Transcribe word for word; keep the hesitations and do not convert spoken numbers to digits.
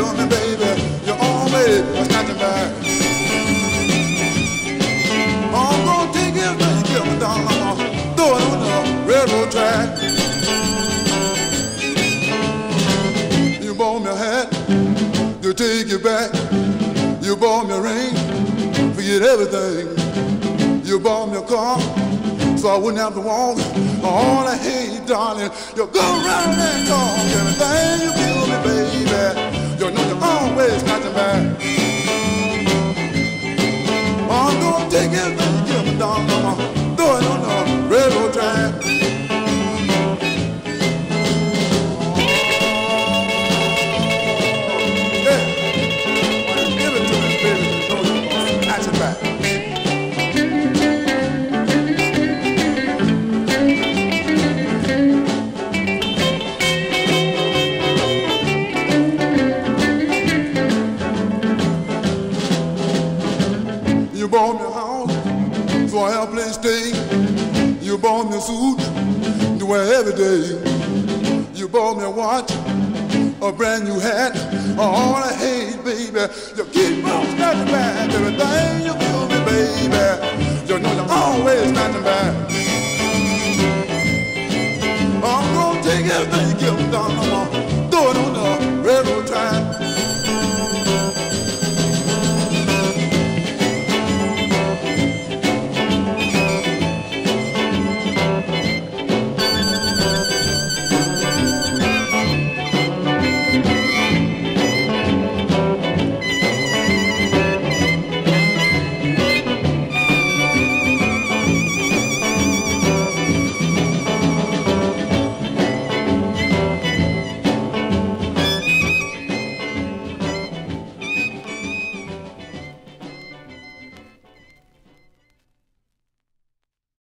feel me, baby, you're always snatching back. I'm gonna take it and get me down, I'm gonna throw it on the railroad track. You bought me a hat, you take it back. You bought me a ring, forget everything. You bought me a car, so I wouldn't have to walk. All I hate, darling, you go around and talk. Everything you feel me, baby, you know you're always snatching back. I'm gonna take it and get me down, I'm gonna throw it on the railroad track. You bought me a house, so I have a place to stay. You bought me a suit to wear every day. You bought me a watch, a brand new hat. All I hate, baby, you keep on snatching back. Everything you feel me, baby, you know you're always snatching back. I'm gonna take everything you give me down, I'm gonna